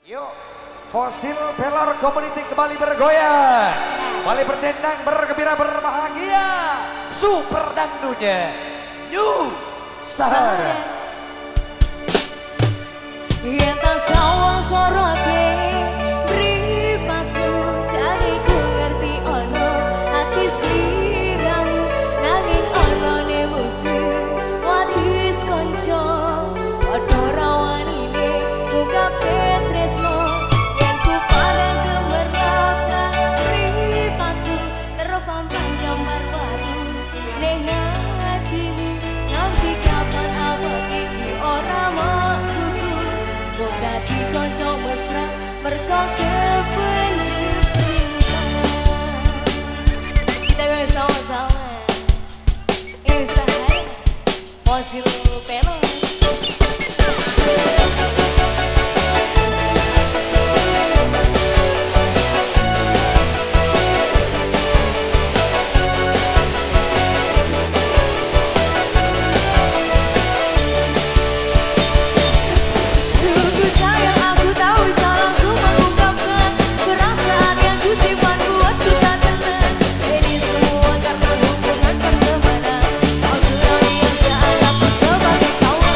Yuk, Fosil Pelor Community kembali bergoyang, kembali berdendang, bergembira, berbahagia. Super dangdunya New Sahara. Yen tak sawang sorote mripatku jane ku ngerti ono ati sliramu nanging ono ne musuh wadis kanca padha rawanine buka tresno yen ku padha gemeraka mripatku terpampang gambar baru ning atimu nganti kapan awak iki ora mau dadi kanca mesra mergo kepenuh cinta. Kita goyang sama-sama. Sahara Fosil Pelor. Kau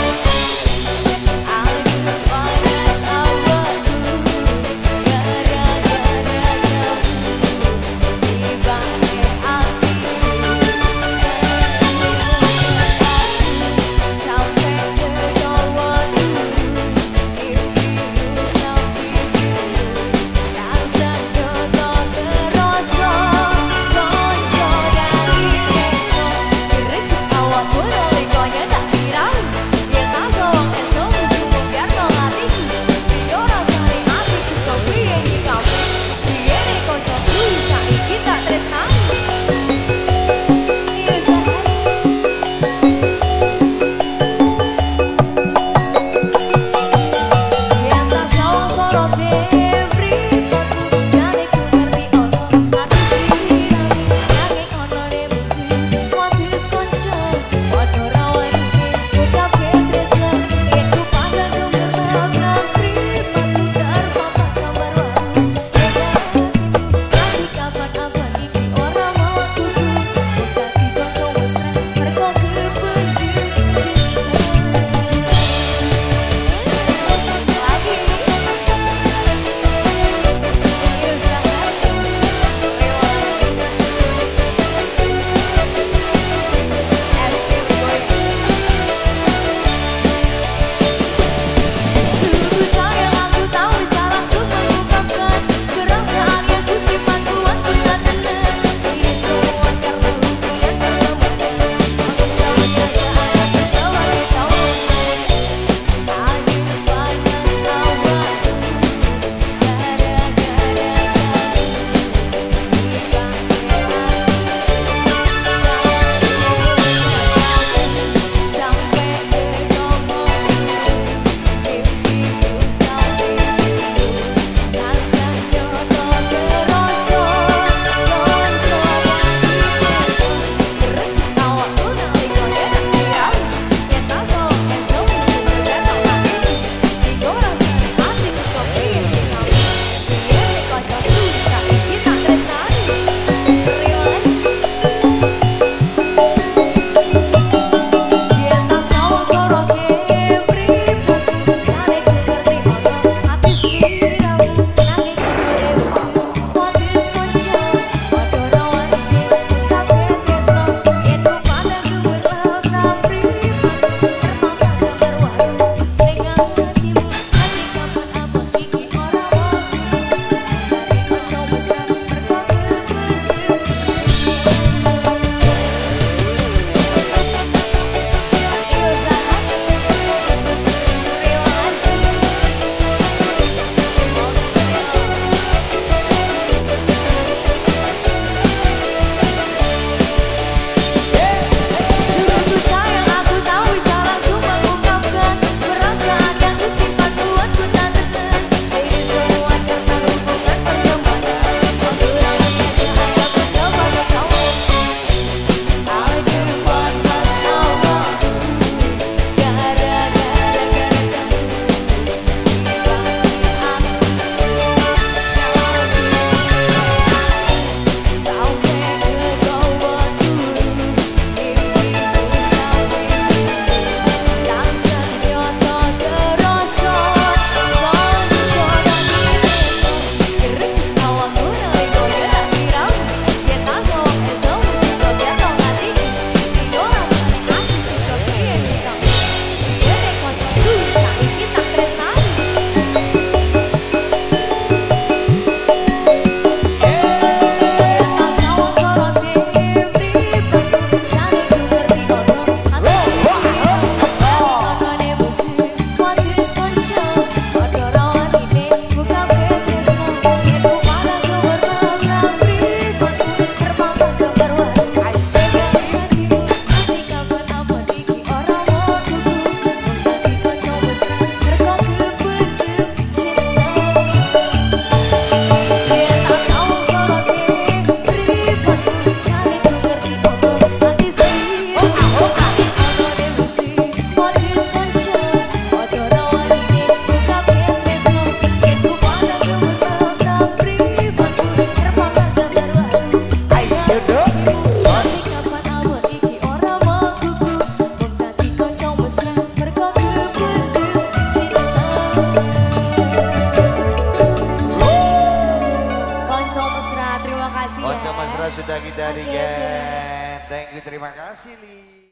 sudah kita Oke, Rigen. Thank you, terima kasih Li.